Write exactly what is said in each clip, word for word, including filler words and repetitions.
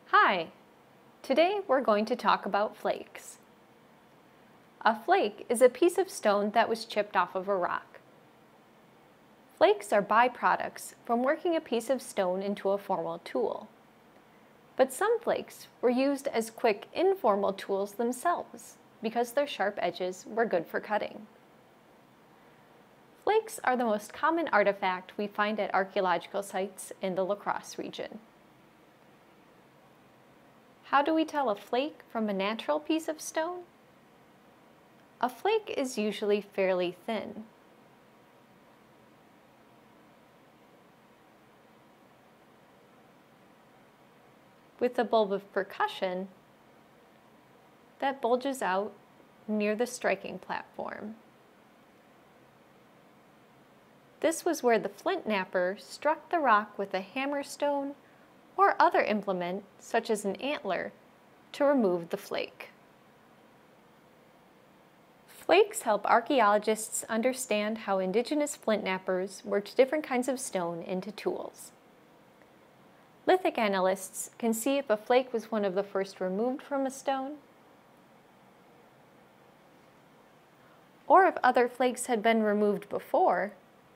Hi! Today we're going to talk about flakes. A flake is a piece of stone that was chipped off of a rock. Flakes are byproducts from working a piece of stone into a formal tool. But some flakes were used as quick, informal tools themselves because their sharp edges were good for cutting. Flakes are the most common artifact we find at archaeological sites in the Crosse region. How do we tell a flake from a natural piece of stone? A flake is usually fairly thin. With a bulb of percussion that bulges out near the striking platform. This was where the flintknapper struck the rock with a hammerstone or other implement, such as an antler, to remove the flake. Flakes help archaeologists understand how indigenous flintknappers worked different kinds of stone into tools. Lithic analysts can see if a flake was one of the first removed from a stone, or if other flakes had been removed before,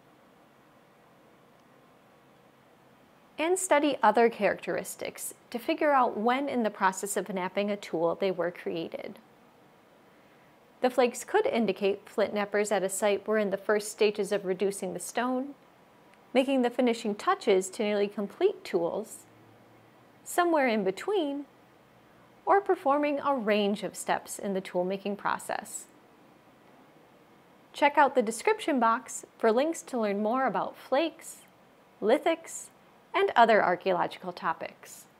and study other characteristics to figure out when in the process of knapping a tool they were created. The flakes could indicate flintknappers at a site were in the first stages of reducing the stone, making the finishing touches to nearly complete tools, somewhere in between, or performing a range of steps in the tool-making process. Check out the description box for links to learn more about flakes, lithics, and other archaeological topics.